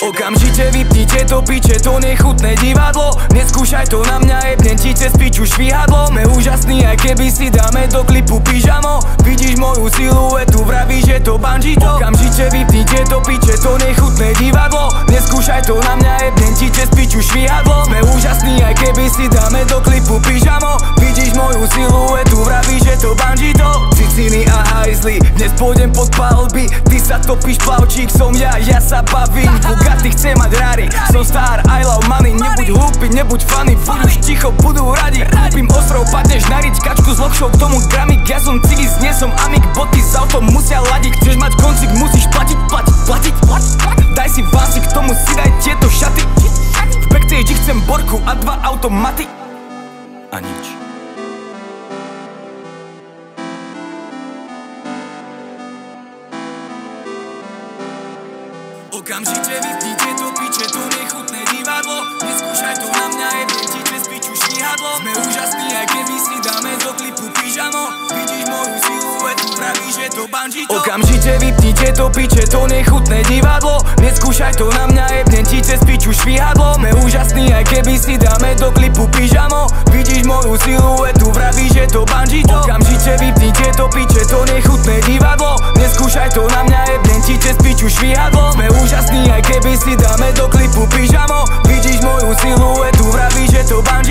Okamžite vypnite to piče, to nechutné divadlo. Neskúšaj to na mňa, jebnem ti cez piču švihadlo. Sme úžasní, aj keby si dáme do klipu pyžamo. Vidíš moju siluetu, vravíš, že to bungee to. Okamžite vypnite to piče, to nechutné divadlo. Neskúšaj to na mňa, jebnem ti cez piču švihadlo. Sme úžasní, aj keby si dáme do klipu pyžamo. Vidíš moju siluetu, vravíš, že to bungee to. Ciciny a hajzly, dnes pôjdem pod palby. Ty sa topíš, plavčík, som ja sa bavím. Bugatti chce mať rary, som star, I love money. Nebuď hlúpy, nebuď funny, buď už ticho, budú radi. Kúpim ostrov, padneš na riť, kačku s lokšou, k tomu gramik. Ja som cigis, nie som amik, boty s autom musia ladiť. Chceš mať koncik, musíš platiť. Daj si vásik, k tomu si daj tieto šaty. V backstage chcem borku a 2 automaty. A nič. Okamžite vypnite to piče, to nechutné divadlo. Neskúšaj to na mňa, jebnem ti cez piču švihadlo. Sme úžasní, aj keby si dáme do klipu pyžamo. Vidíš moju siluetu, pravíš, že to bungee to. Okamžite vypnite to piče, to nechutné divadlo. Neskúšaj to na mňa, jebnem ti cez piču švihadlo. Sme úžasní, aj keby si dáme do klipu pyžamo. Vidíš moju siluetu, vravíš, že to bungee to. Okamžite vypnite to piče, to nechutné divadlo. Neskúšaj to na mňa, jebnem ti cez piču švihadlo. Sme úžasní, aj keby si dáme do klipu pyžamo. Vidíš moju siluetu, vravíš, že to bungee.